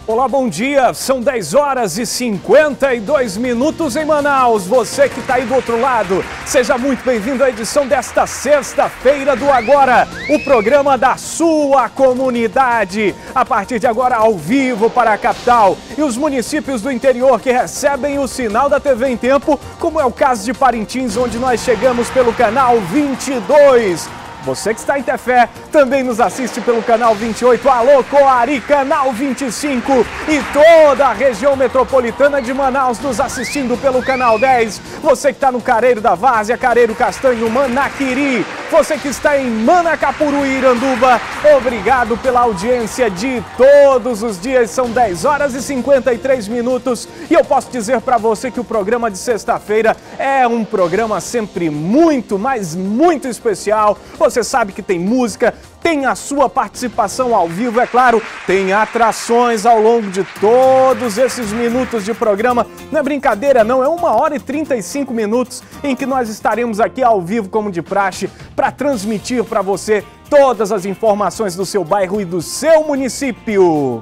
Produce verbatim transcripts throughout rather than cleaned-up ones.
Olá, bom dia. São dez horas e cinquenta e dois minutos em Manaus. Você que está aí do outro lado, seja muito bem-vindo à edição desta sexta-feira do Agora, o programa da sua comunidade. A partir de agora, ao vivo para a capital e os municípios do interior que recebem o sinal da T V em tempo, como é o caso de Parintins, onde nós chegamos pelo canal vinte e dois. Você que está em Tefé também nos assiste pelo canal vinte e oito, alô Coari, canal vinte e cinco e toda a região metropolitana de Manaus nos assistindo pelo canal dez. Você que está no Careiro da Várzea, Careiro Castanho, Manaquiri, você que está em Manacapuru e Iranduba, obrigado pela audiência de todos os dias. São dez horas e cinquenta e três minutos e eu posso dizer para você que o programa de sexta-feira é um programa sempre muito, mas muito especial. Você sabe que tem música, tem a sua participação ao vivo, é claro, tem atrações ao longo de todos esses minutos de programa. Não é brincadeira não, é uma hora e trinta e cinco minutos em que nós estaremos aqui ao vivo como de praxe para transmitir para você todas as informações do seu bairro e do seu município.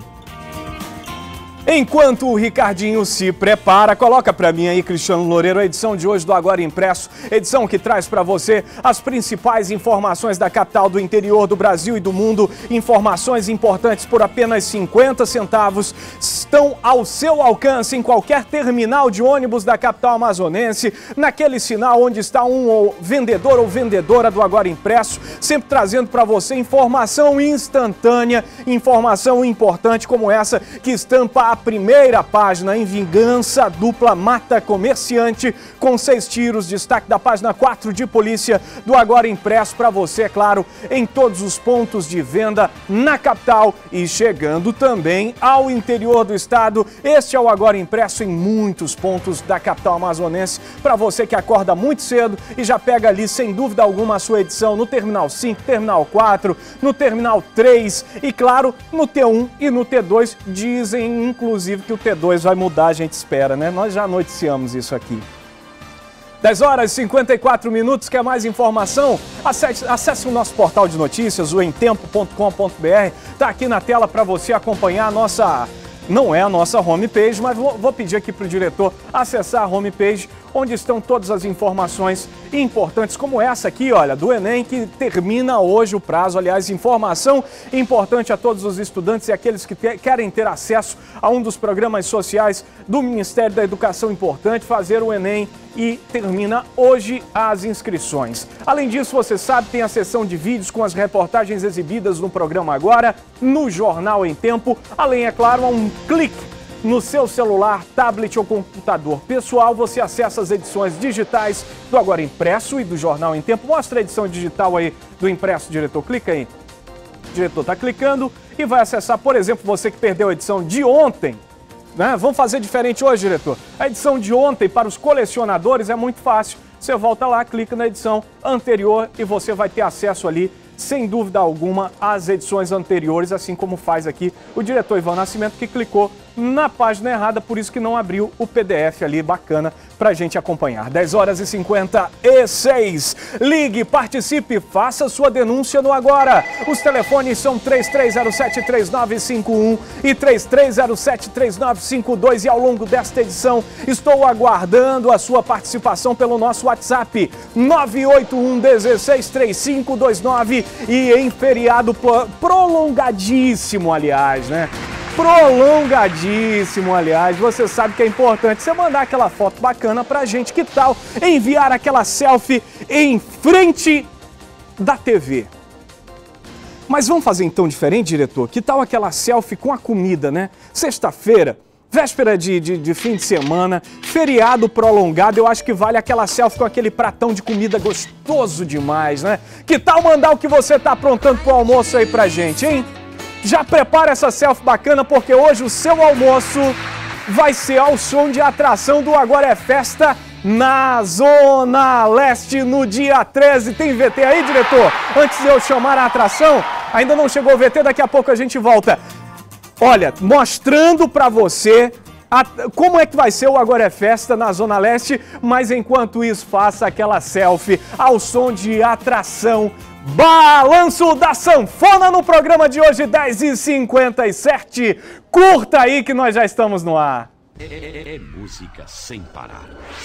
Enquanto o Ricardinho se prepara, coloca para mim aí, Cristiano Loureiro, a edição de hoje do Agora Impresso, edição que traz para você as principais informações da capital, do interior do Brasil e do mundo, informações importantes por apenas cinquenta centavos, estão ao seu alcance em qualquer terminal de ônibus da capital amazonense, naquele sinal onde está um vendedor ou vendedora do Agora Impresso, sempre trazendo para você informação instantânea, informação importante como essa que estampa a primeira página em Vingança Dupla Mata Comerciante com seis tiros, destaque da página quatro de polícia do Agora Impresso para você, é claro, em todos os pontos de venda na capital e chegando também ao interior do estado. Este é o Agora Impresso em muitos pontos da capital amazonense para você que acorda muito cedo e já pega ali sem dúvida alguma a sua edição no Terminal cinco, Terminal quatro, no Terminal três e claro, no T um e no T dois. Dizem inclusive que o T dois vai mudar, a gente espera, né? Nós já noticiamos isso aqui. dez horas e cinquenta e quatro minutos, quer mais informação? Acesse, acesse o nosso portal de notícias, o em tempo ponto com ponto br. Está aqui na tela para você acompanhar a nossa... Não é a nossa homepage, mas vou, vou pedir aqui para o diretor acessar a homepage, onde estão todas as informações importantes, como essa aqui, olha, do Enem, que termina hoje o prazo. Aliás, informação importante a todos os estudantes e aqueles que te, querem ter acesso a um dos programas sociais do Ministério da Educação importante, fazer o Enem, e termina hoje as inscrições. Além disso, você sabe, tem a sessão de vídeos com as reportagens exibidas no programa Agora, no Jornal em Tempo, além, é claro, a um clique no seu celular, tablet ou computador pessoal, você acessa as edições digitais do Agora Impresso e do Jornal em Tempo. Mostra a edição digital aí do Impresso, diretor. Clica aí. O diretor está clicando e vai acessar, por exemplo, você que perdeu a edição de ontem, né? Vamos fazer diferente hoje, diretor. A edição de ontem para os colecionadores é muito fácil. Você volta lá, clica na edição anterior e você vai ter acesso ali, sem dúvida alguma, às edições anteriores, assim como faz aqui o diretor Ivan Nascimento, que clicou na página errada, por isso que não abriu o P D F ali, bacana, pra gente acompanhar. dez horas e cinquenta e seis. Ligue, participe, faça sua denúncia no Agora. Os telefones são três três zero sete, três nove cinco um e três três zero sete, três nove cinco dois, e ao longo desta edição estou aguardando a sua participação pelo nosso WhatsApp nove oito um um seis três cinco dois nove, e em feriado prolongadíssimo, aliás, né? Prolongadíssimo, aliás, você sabe que é importante você mandar aquela foto bacana pra gente. Que tal enviar aquela selfie em frente da T V? Mas vamos fazer então diferente, diretor? Que tal aquela selfie com a comida, né? Sexta-feira, véspera de, de, de fim de semana, feriado prolongado, eu acho que vale aquela selfie com aquele pratão de comida gostoso demais, né? Que tal mandar o que você tá aprontando pro almoço aí pra gente, hein? Já prepara essa selfie bacana, porque hoje o seu almoço vai ser ao som de atração do Agora é Festa na Zona Leste no dia treze. Tem V T aí, diretor? Antes de eu chamar a atração, ainda não chegou o V T, daqui a pouco a gente volta. Olha, mostrando pra você a, como é que vai ser o Agora é Festa na Zona Leste, mas enquanto isso, faça aquela selfie ao som de atração Balanço da Sanfona no programa de hoje, dez e cinquenta e sete. Curta aí que nós já estamos no ar. É, é, é música sem parar.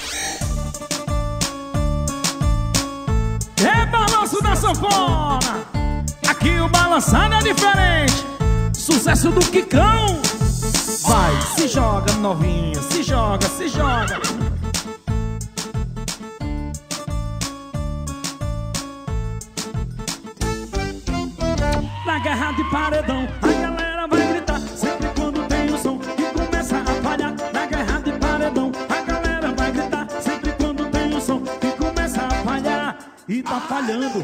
É Balanço da Sanfona. Aqui o balançado é diferente. Sucesso do Kikão. Vai, se joga novinha, se joga, se joga. Na guerra de paredão, a galera vai gritar sempre quando tem o som e começa a falhar. Na guerra de paredão, a galera vai gritar sempre quando tem o som e começa a falhar. E tá falhando.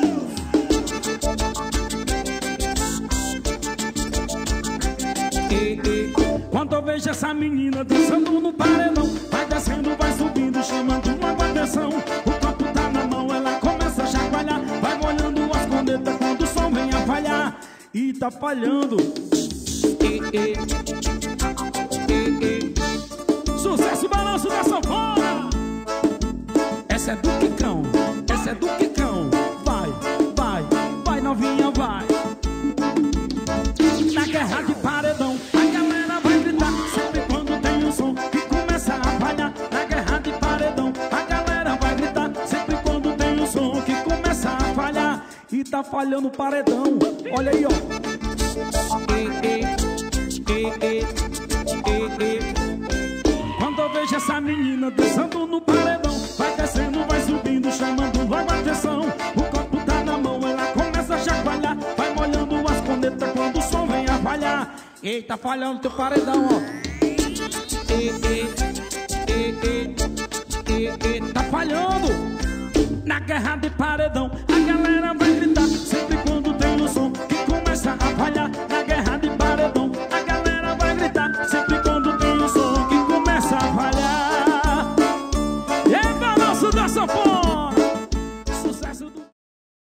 E, e, quando eu vejo essa menina dançando no paredão, vai descendo, vai subindo, chamando uma atenção. O copo tá na mão, ela começa a chacoalhar, vai molhando as cornetas quando o som vem a falhar. E tá falhando. E, e, e, e. Sucesso, Balanço da Sanfona. Essa é do Kikão, essa é do Kikão. Vai, vai, vai novinha, vai. Na guerra de paredão, a galera vai gritar sempre quando tem um som que começa a falhar. Na guerra de paredão, a galera vai gritar sempre quando tem um som que começa a falhar. E tá falhando o paredão. Olha aí, ó. E, e, e, e, e. Quando eu vejo essa menina dançando no paredão, vai descendo, vai subindo, chamando logo a atenção. O copo tá na mão, ela começa a chacoalhar, vai molhando as cornetas quando o som vem a falhar. E tá falhando teu paredão, ó. E, e, e, e, e, e. Tá falhando. Na guerra de paredão, a galera vai gritar sempre